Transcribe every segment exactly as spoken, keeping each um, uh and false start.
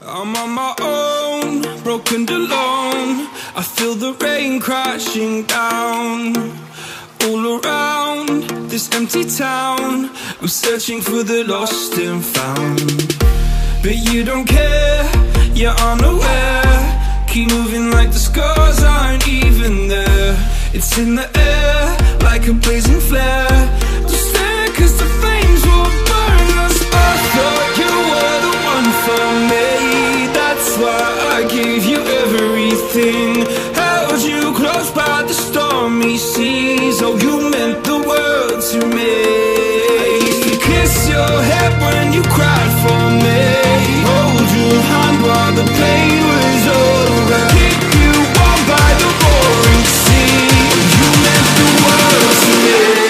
I'm on my own, broken and alone. I feel the rain crashing down all around this empty town. I'm searching for the lost and found, but you don't care, you're unaware. Keep moving like the scars aren't even there. It's in the air like a blazing flare. Don't stare cause the flames will burn us. I thought you were the one for me, that's why I gave you everything. Held you close by the stormy seas. Oh, you meant the world to me. I used to kiss your head when you cried for me, hold your hand while the pain was over, keep you warm by the roaring sea. You meant the world to me.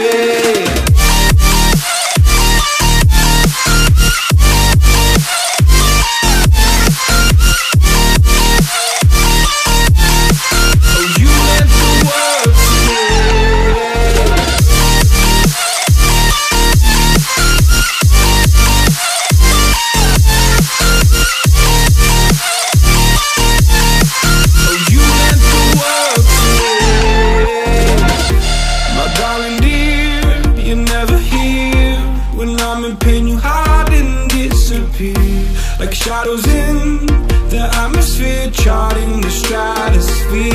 Like shadows in the atmosphere, charting the stratosphere.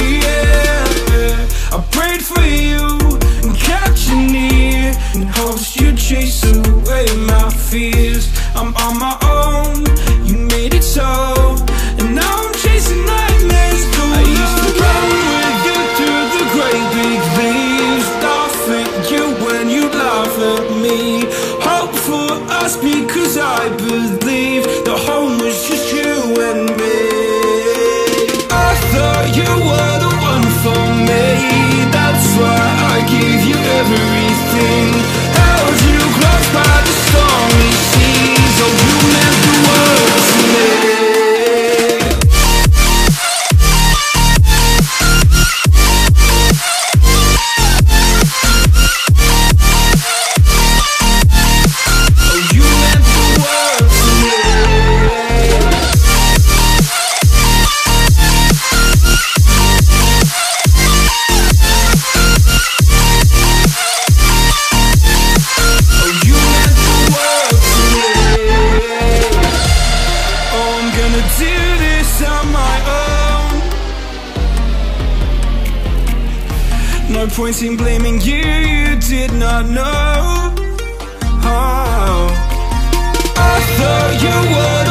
Yeah. I prayed for you and kept you near, in hopes you'd chase away my fears. I'm on my own, you made it so, and now I'm chasing nightmares too. I used to run with you through the great big leaves, laugh at you when you laugh at me. Hope for us because I believe the home was just you and me. I thought you were the one for me, that's why I gave you everything. Held you close by the stormy seas. Oh, you meant the world to me. No point in blaming you, you did not know. Oh, I thought you would